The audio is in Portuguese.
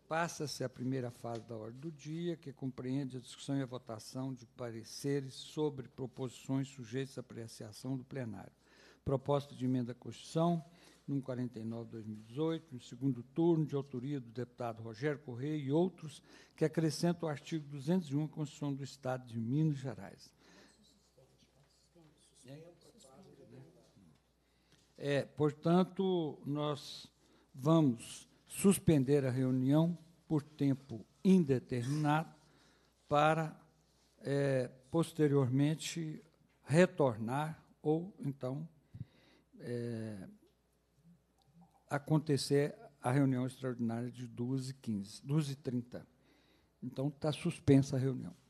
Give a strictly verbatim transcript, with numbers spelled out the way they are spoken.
Passa-se a primeira fase da ordem do dia, que compreende a discussão e a votação de pareceres sobre proposições sujeitas à apreciação do plenário. Proposta de emenda à Constituição, número quarenta e nove, dois mil e dezoito, no segundo turno, de autoria do deputado Rogério Correia e outros, que acrescenta o artigo duzentos e um à Constituição do Estado de Minas Gerais. É, portanto, nós vamos suspender a reunião por tempo indeterminado para, é, posteriormente, retornar ou, então, é, acontecer a reunião extraordinária de duas e quinze, duas e trinta. Então, está suspensa a reunião.